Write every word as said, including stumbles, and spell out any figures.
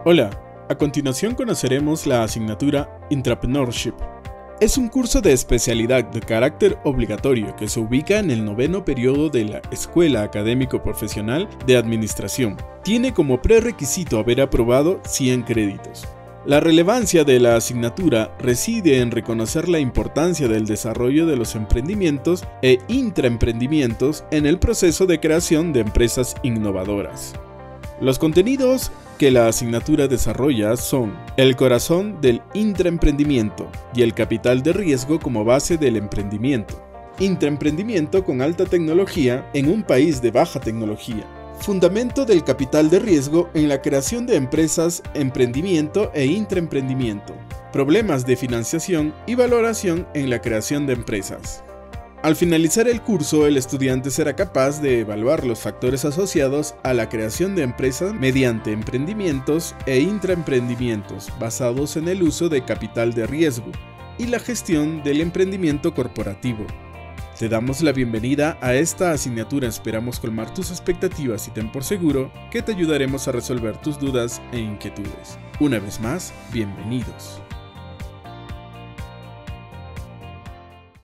Hola, a continuación conoceremos la asignatura Intrapreneurship. Es un curso de especialidad de carácter obligatorio que se ubica en el noveno periodo de la Escuela Académico Profesional de Administración. Tiene como prerequisito haber aprobado cien créditos. La relevancia de la asignatura reside en reconocer la importancia del desarrollo de los emprendimientos e intraemprendimientos en el proceso de creación de empresas innovadoras. Los contenidos que la asignatura desarrolla son el corazón del intraemprendimiento y el capital de riesgo como base del emprendimiento. Intraemprendimiento con alta tecnología en un país de baja tecnología. Fundamento del capital de riesgo en la creación de empresas, emprendimiento e intraemprendimiento. Problemas de financiación y valoración en la creación de empresas. Al finalizar el curso, el estudiante será capaz de evaluar los factores asociados a la creación de empresas mediante emprendimientos e intraemprendimientos basados en el uso de capital de riesgo y la gestión del emprendimiento corporativo. Te damos la bienvenida a esta asignatura, esperamos colmar tus expectativas y ten por seguro que te ayudaremos a resolver tus dudas e inquietudes. Una vez más, bienvenidos.